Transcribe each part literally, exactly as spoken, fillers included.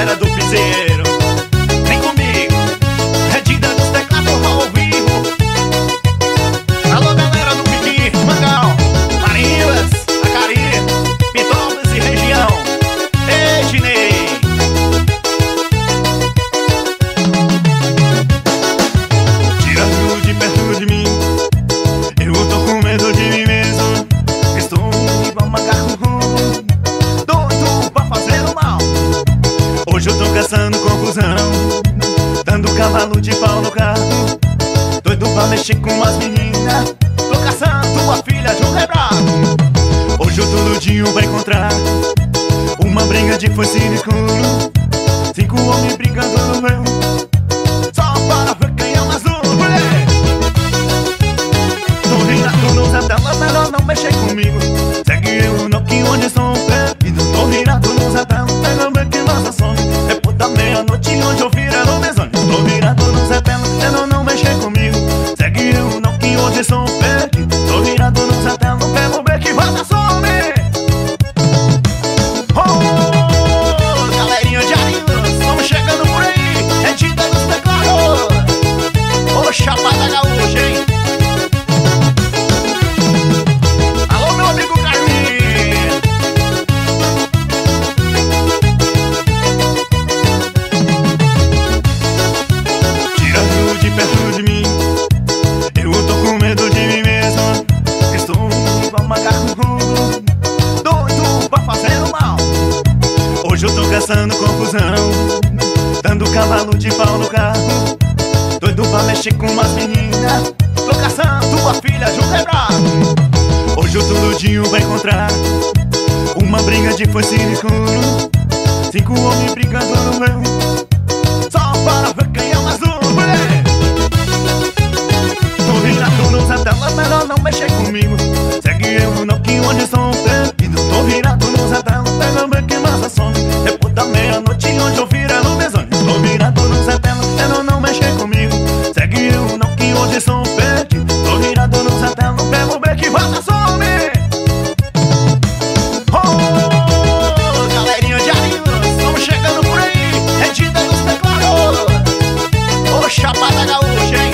galera do piseiro, vem comigo, Redida dos teclados ao vivo. Alô galera do Piqui, Mangal, Marinhas, Acari, Pitópolis e região. Ei, Ginei, tirando de perto de mim, eu tô com medo de mim mesmo. Estou igual macaco, doido pra fazer o mal. Hoje eu tô caçando confusão, dando cavalo de pau no carro, doido pra mexer com as meninas. Tô caçando a filha de um quebrado. Hoje eu tô doidinho pra encontrar uma briga de foice no escuro, cinco homens brigando no meu, só para ver quem é o mais duro. Tô virado nos atela, melhor não mexer comigo. Segue eu no que onde sou perdido. Tô virado nos atela, melhor ver que nossa some. Depois da meia-noite onde eu viro no mesônio. Tô virado nos atela, melhor não mexer comigo. Segue eu no que onde sou perdido. Tô virado nos atela, pelo bem que vai dar some. Oh, galerinha de Arinas, estamos chegando por aí. Redida dos teclados. Ô, Chapada Gaúcha, hein? Alô, meu amigo Carminho. Tirando de perto de mim, eu tô com medo de mim mesmo. Estou igual macaco, doido pra fazer o mal. Hoje eu tô caçando confusão, dando cavalo de pau no carro, doido pra mexer com umas meninas. Tô caçando a filha de um quebrado. Hoje eu tô doidinho pra encontrar uma briga de foice no escuro, cinco homens brigando no meu, só para ver quem é o mais duro. Tô virado nos atela, melhor não mexer comigo. Segue eu no que onde sou perdido. Tô virado nos atela, pega bem que massa some. Depois da meia-noite onde eu viro no mesônio. Tô virado nos atela, melhor não mexer comigo. Segue eu no que onde sou perdido. Tô virado nos atela, pega bem que massa some. Oh, galerinha de Arinas, estamos chegando por aí. Redida dos teclados. Ô, Chapada Gaúcha, hein?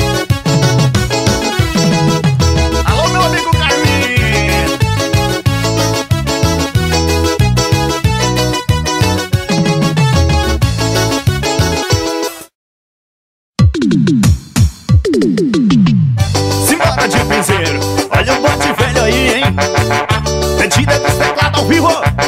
Alô, meu amigo Carminho. Simbora de piseiro, olha o bote velho aí, hein? Redida dos teclados ao vivo.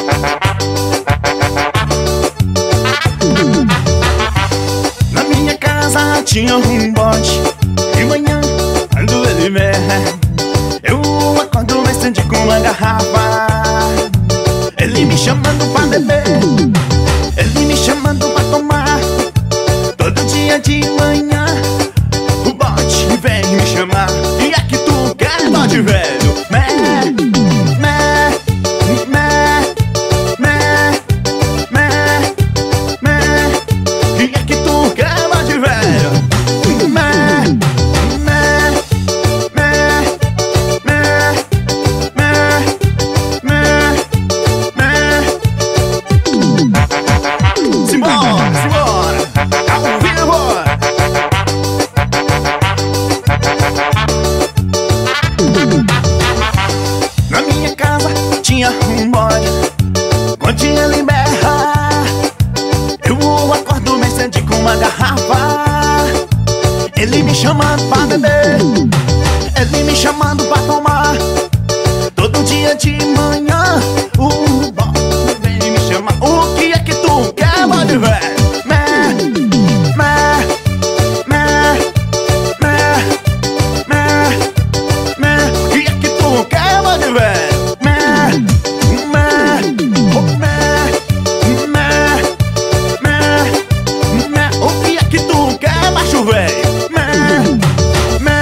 Na minha casa tinha um bote, de manhã, quando ele me eu acordo me sente com uma garrafa. Ele me chamando pra beber, ele me chamando pra tomar. Todo dia de manhã o bote vem me chamar. E é que tu quer, bote velho? Mé, mé, mé, mé, mé, mé. E é que tu quer, bote velho? Mé, mé, mé, mé, mé, mé, mé. Simbora, simbora, ao vivo. Na minha casa tinha um bode, quando ele berra, eu acordo me sente com uma garrafa. Ele me chamando pra beber, ele me chamando pra tomar. Todo dia de manhã o bode vem me chamar. O que é que tu quer, bode velho? Mé, mé, mé, mé, mé, mé. O que é que tu quer, bode velho? Mé, mé, oh, mé, mé, mé, mé. O que é que tu quer, macho velho? Mé, mé.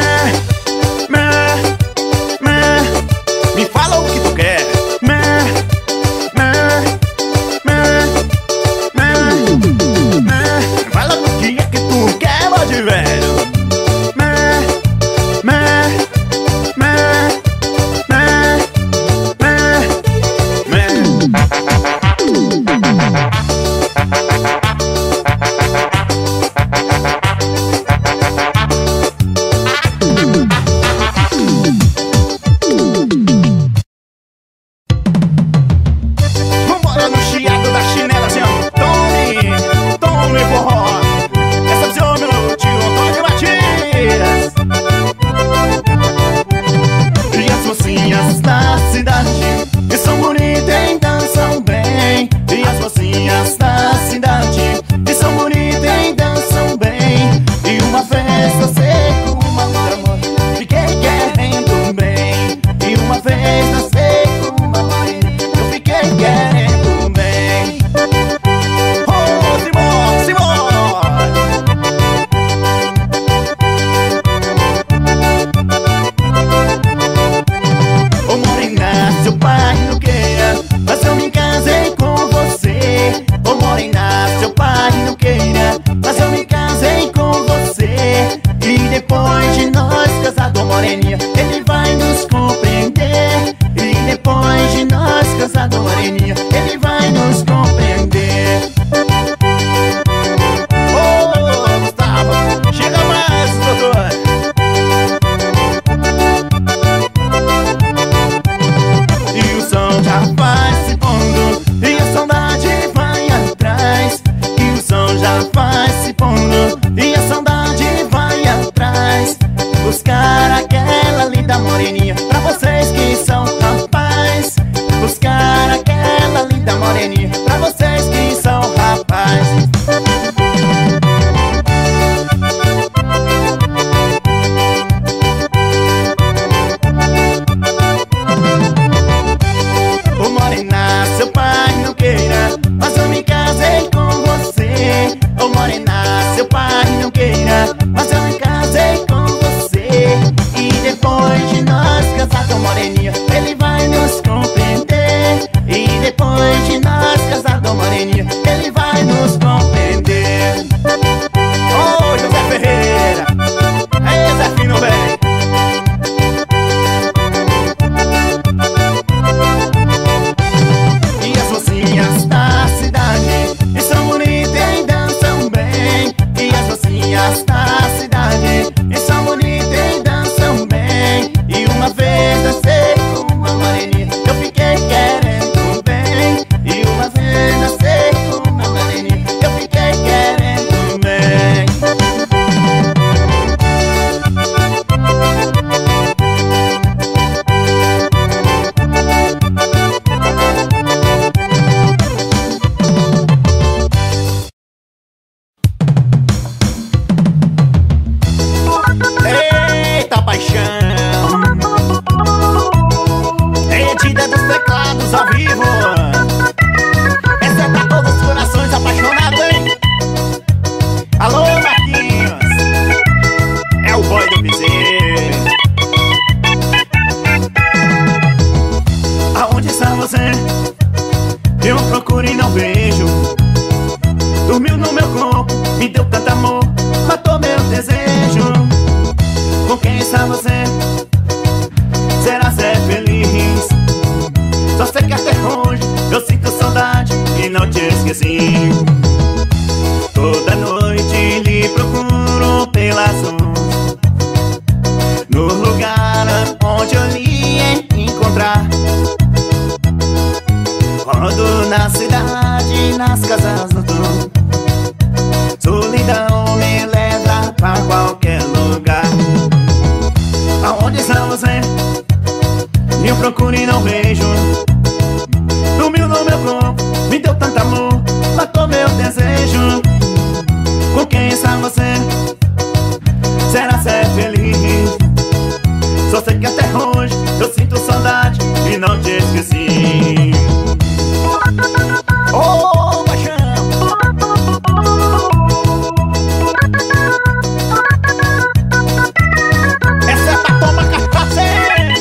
moreninha, pra vocês que são rapaz. Ô morena, seu pai não queira, mas eu me casei com você. Ô morena, seu pai não queira, mas eu me casei com você. E depois de nós casados, moreninha, ele vai nos compreender. E depois de nós casados, moreninha, ele vai nos compreender. Ô José Ferreira, aí Zé Fino bem. E as mocinhas da cidade, e são bonitas e dançam bem. E as mocinhas da cidade, e são bonitas e dançam bem. E uma vez dancei com uma moreninha, eu fiquei querendo bem. E uma vez dancei com uma moreninha, eu fiquei querendo bem. Eita paixão, Edida dos teclados ao vivo. Essa é pra todos os corações apaixonados, hein? Alô Marquinhos, é o boy do bezerro. Aonde está você? Eu procuro e não vejo. Dormiu no meu corpo, me deu tanto amor, matou meu desejo. Com quem está você? Será ser feliz? Só sei que até hoje eu sinto saudade e não te esqueci. Toda noite lhe procuro pelas ruas, no lugar onde eu lhe encontrar. Rodo na cidade, nas casas noturnas, solidão me leva pra qualquer lugar. Aonde está você? Eu procuro e não vejo. Dormiu no meu corpo, me deu tanto amor, matou meu desejo. Com quem está você? Será ser feliz? Só sei que até hoje eu sinto saudade e não te esqueci. Oh, paixão! Essa é pra tomar cachaça, hein?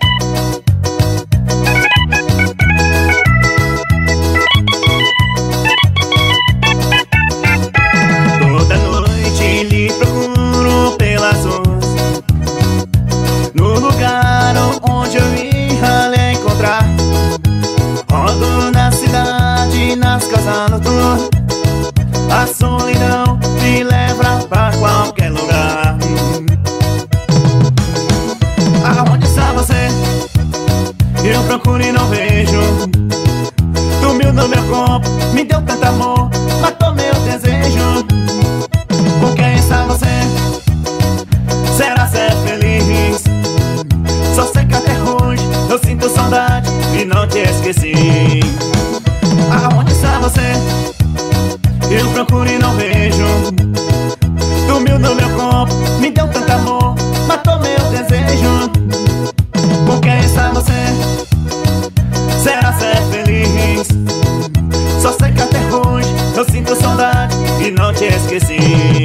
Toda noite lhe procuro pelas ruas, no lugar onde eu ia lhe encontrar. Rodo na cidade, nas casas noturnas, a solidão me leva pra qualquer lugar. Aonde está você? Eu procuro e não vejo. Dormiu no meu corpo, me deu tanto amor, matou meu desejo. Com quem está você? Será ser feliz? Só sei que até hoje eu sinto saudade e não te esqueci. Aonde está você? Eu procuro e não vejo. Dormiu no meu corpo, me deu tanto amor, matou meu desejo. Com quem está você? Será ser feliz? Só sei que até hoje eu sinto saudade e não te esqueci.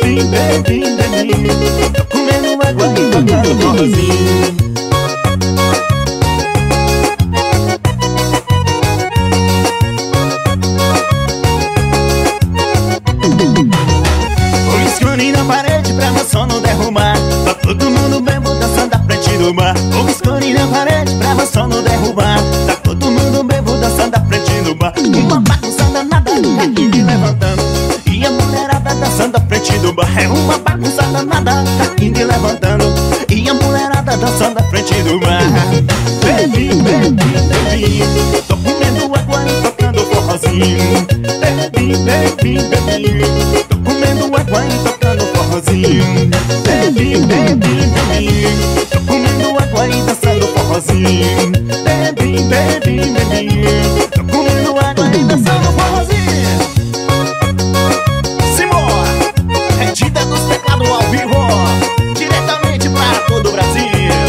Bebi, bebi, bebi, tô comendo água e tocando forrozinho. O escone na parede pra meu sono derrubar. Tá todo mundo bebo dançando à frente do bar. O escone na parede pra meu sono derrubar. Tá todo mundo bebo dançando à frente do bar. Uma bagunça danada, caindo e levantando, e a mulherada dançando à frente do bar. É uma bagunça danada, caindo e levantando, e a mulherada dançando à frente do bar. Bebi, bebi, bebi, tô comendo água e tocando forrozinho. Bebi, bebi, bebi, tô comendo água e tocando forrozinho. Bebi, bebi, bebi, tô comendo água e dançando forrozinho. Bebi, bebi, bebi, tô comendo água e dançando forrozinho. Simbora! Rendida dos teclados ao vivo, diretamente para todo o Brasil.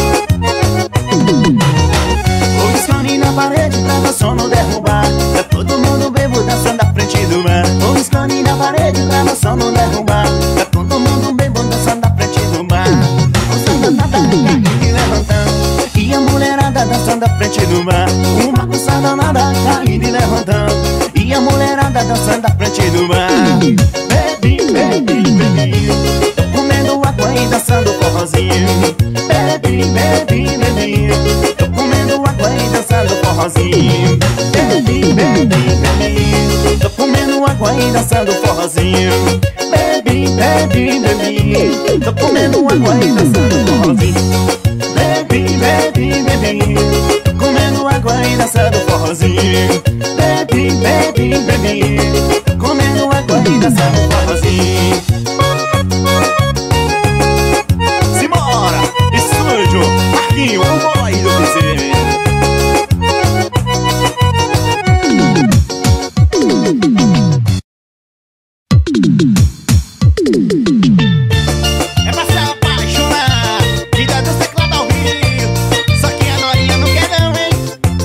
O escone na parede pra meu sono derrubar. Tá todo mundo bebo dançando à frente do mar. O escone na parede pra meu sono derrubar. Tá todo mundo bebo dançando à frente do mar. Dançando nada, caindo e levantando, e a mulherada dançando à frente do mar. Uma bagunçada nada, caindo e levantando, e a mulherada dançando à frente do mar. Bebi, bebi, bebi, tô comendo água e dançando forrozinho. Bebi, bebi, bebi, tô comendo água e dançando forrozinho. Bebi, bebi, bebi, tô comendo água e dançando forrozinho. Bebi, bebi, bebi, tô comendo água e dançando forrozinho. Bebi, bebi, bebi, tô comendo água e dançando forrozinho. Bebi, bebi, bebi, tô comendo água e dançando forrozinho. Simbora! Estúdio Marquinho, o boy do P C. É pra se apaixonar, vida dos teclados ao vivo. Só que a Norinha não quer não, hein?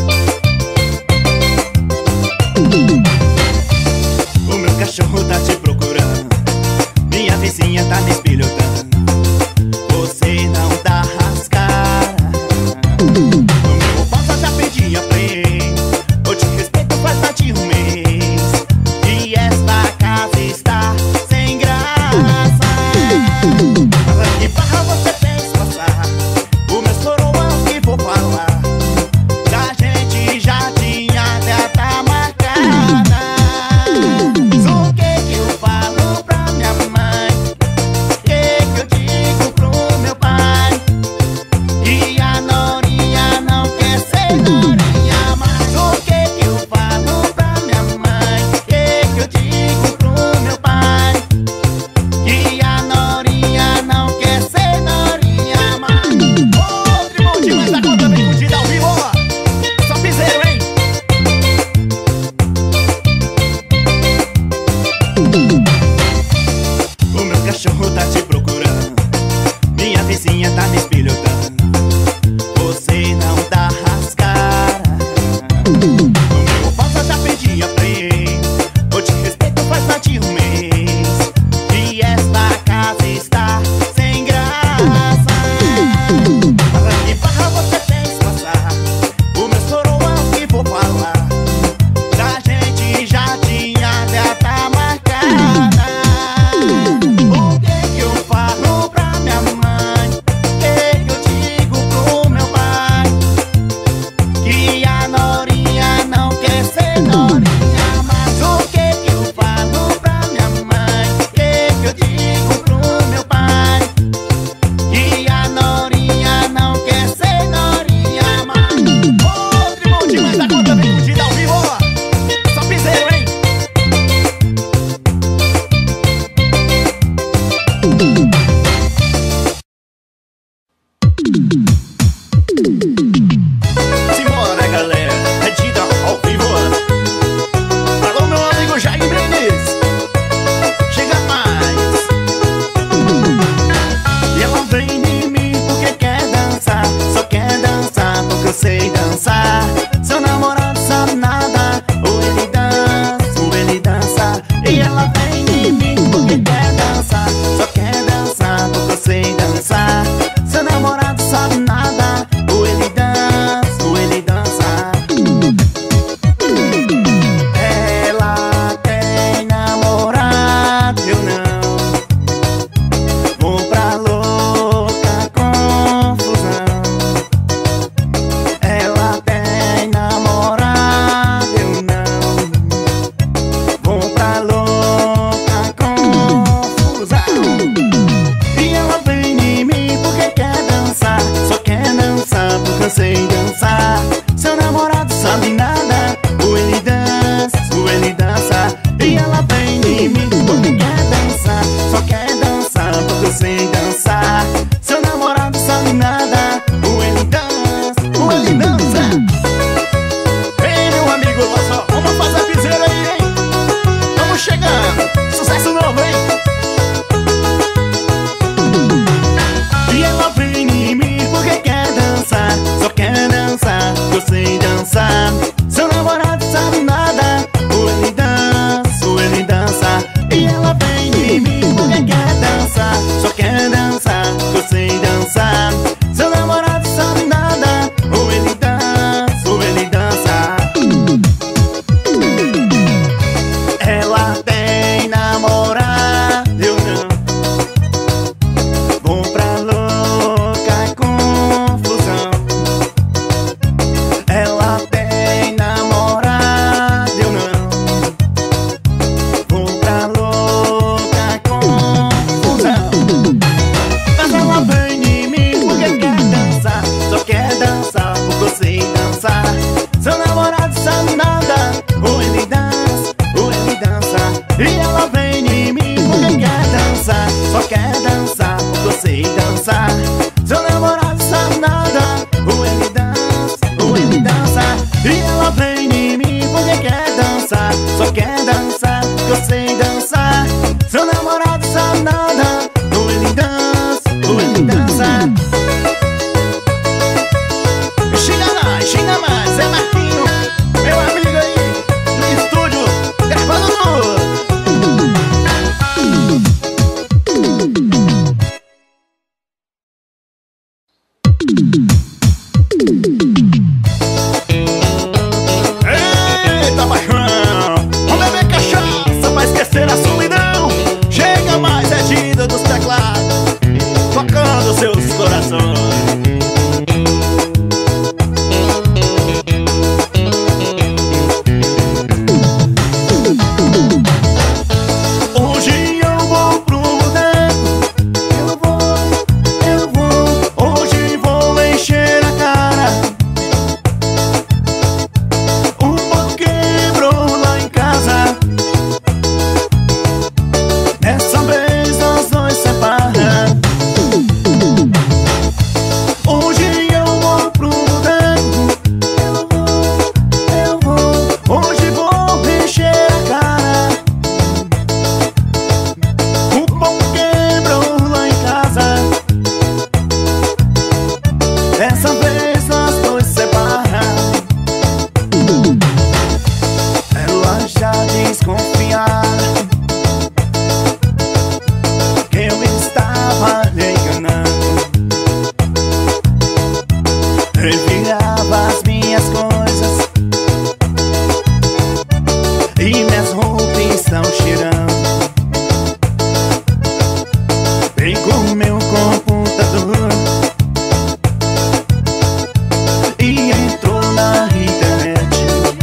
O meu cachorro tá te procurando, minha vizinha tá me espilhotando. Você não dá rascara. O meu bosta já pedia play, eu te respeito faz mais de um mês, e esta casa está sem graça. E para você fez passar o meu coroão que vou falar. Da gente já tinha data marcada. O que que eu falo pra minha mãe? O que que eu digo pro meu pai? E a Norinha não quer ser Norinha mais. O que que eu falo pra minha mãe? O que que eu digo pro meu pai? E a Norinha não quer ser Norinha mais. Ô, tributo, mas a conta vem curtida ao vivo, ó. Só piseiro, hein? O meu cachorro tá te procurando, minha vizinha tá me espilhotando. Você não dá rascara. O meu bosta já pedia play, eu te respeito faz mais de um mês, e esta casa está sem graça. E para você fez passar o meu coroão que vou falar. Da gente já tinha data marcada. O que que eu falo pra minha mãe? O que que eu sei dançar. Seu namorado sabe nada, ou ele dança, ou ele dança. Ei, meu amigo, olha só, vamos fazer a piseira aí, hein? Vamos chegando, sucesso novo, hein? E ela vem em mim porque quer dançar, só quer dançar, eu sei dançar. Seu namorado sabe nada, ou ele dança, ou ele dança. E ela vem em mim porque quer dançar, só quer dançar, eu sei dançar. Seu namorado sabe nada, ou ele dança, ou ele dança. Ela tem namorado, eu não. Vou pra louca confusão. Ela tem namorado, eu não. Vou pra louca confusão. Mas ela vem em mim porque quer dançar, só quer dançar porque eu sei dançar. Seu namorado sabe nada, ou ele dança, ou ele dança. E ela vem em mim porque quer dançar, só quer dançar porque eu sei dançar. Seu namorado sabe nada, ou ele dança, ou ele dança. E ela vem em mim porque quer dançar, só quer dançar porque eu sei dançar. Seu namorado sabe nada, ou ele dança, ou ele dança. Xinga mais, xinga mais, é Marquinho, meu amigo aí no estúdio, gravando tudo. Eita, paixão, vamos beber cachaça pra esquecer a solidão. Chega mais, é Dida dos teclados, tocando seus corações. Hoje eu vou pro boteco, eu vou, eu vou. Hoje vou encher a cara. O pão quebrou lá em casa. Dessa vez nós dois separam. Hoje eu vou pro boteco, eu vou, eu vou. Hoje vou encher a cara. O pão quebrou lá em casa. Dessa vez nós dois separam. Ela já desconfiada que eu estava lhe enganando. Revirava as minhas coisas e minhas roupas estão cheirando. Pegou meu computador e entrou na internet.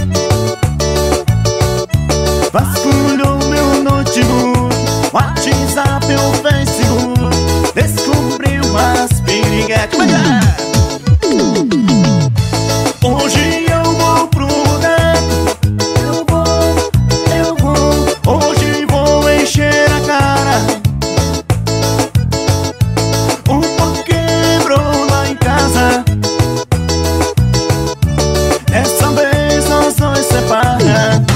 Vasculhou meu notebook, WhatsApp ou Facebook. Descobriu as piriguetes. Hoje eu vou pro boteco, eu vou, eu vou. Hoje vou encher a cara. O pão quebrou lá em casa. Dessa vez nós dois separam.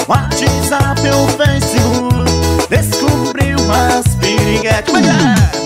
WhatsApp ou Facebook, descobriu as piriguetes.